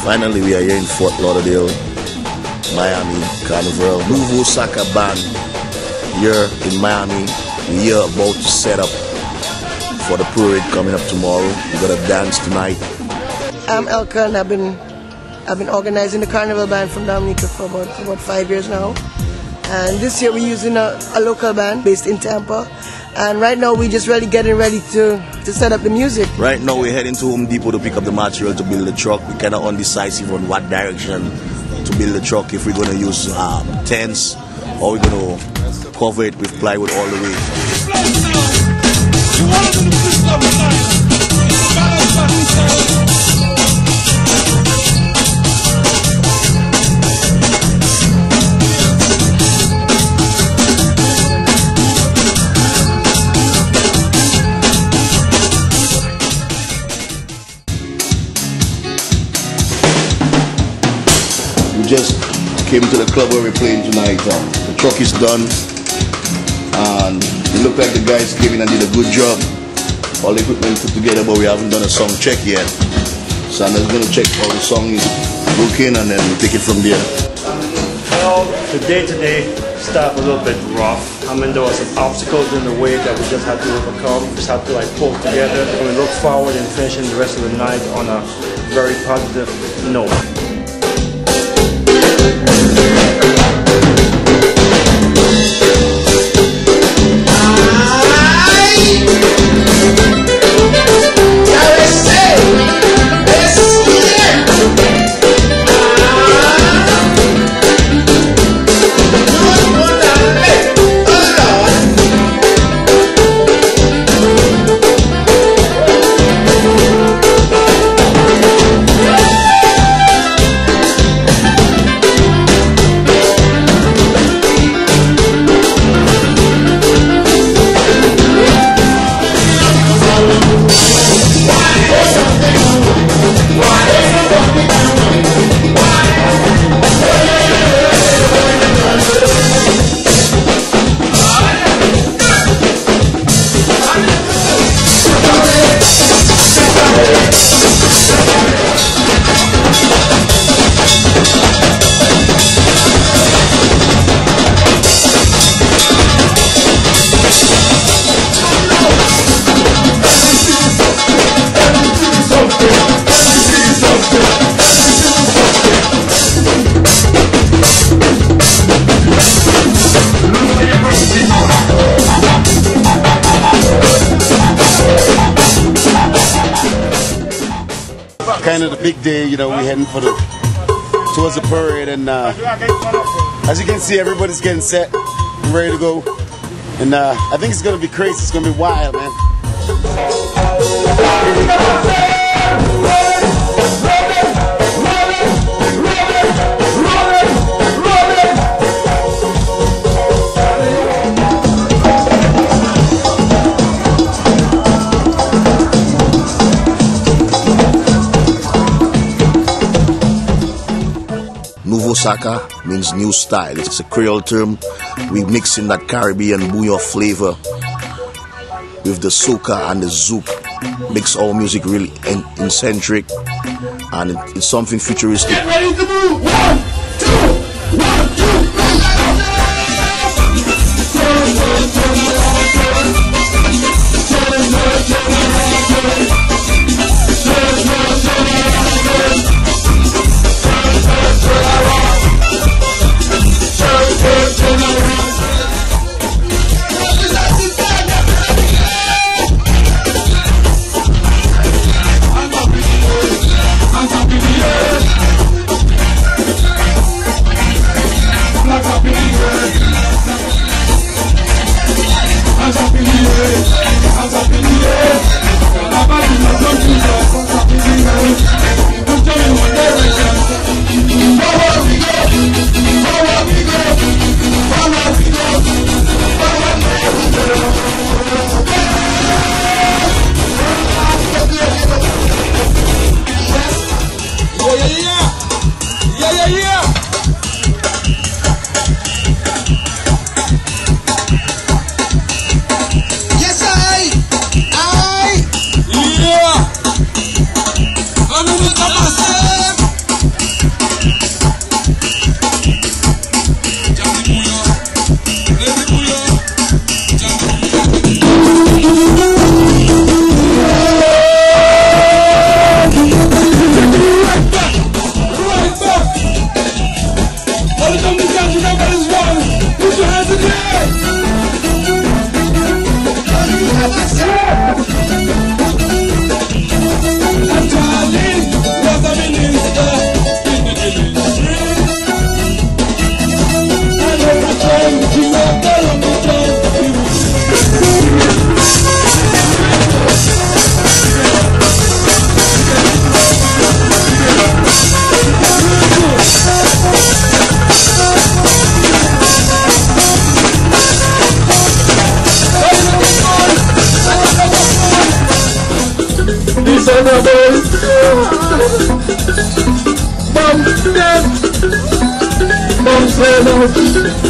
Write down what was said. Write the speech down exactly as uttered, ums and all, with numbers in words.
Finally, we are here in Fort Lauderdale, Miami Carnival. Nuveau Saka band here in Miami. We're here about to set up for the parade coming up tomorrow. We're gonna dance tonight. I'm Elka, and I've been I've been organizing the Carnival band from Dominica for about for about five years now. And this year we're using a, a local band based in Tampa. And right now we're just really getting ready to, to set up the music. Right now we're heading to Home Depot to pick up the material to build the truck. We're kind of undecisive on what direction to build the truck. If we're going to use um, tents or we're going to cover it with plywood all the way. We just came to the club where we're playing tonight. Um, the truck is done, and it looked like the guys came in and did a good job. All the equipment put together, but we haven't done a song check yet. So I'm just going to check how the song is working, and then we'll take it from there. Well, the day-to-day stuff was a little bit rough. I mean, there were some obstacles in the way that we just had to overcome. We just had to like pull together, and we look forward in finishing the rest of the night on a very positive note. Kind of the big day, you know, we're heading for the towards the parade, and uh, as you can see, everybody's getting set and ready to go, and uh, I think it's gonna be crazy. It's gonna be wild, man. Nuveau Saka means new style. It's a Creole term. We mix in that Caribbean bouillon flavor with the soca and the zouk. Makes our music really eccentric, and it's something futuristic. Get ready to move! One, two, one, two, Bum, dead. Bum,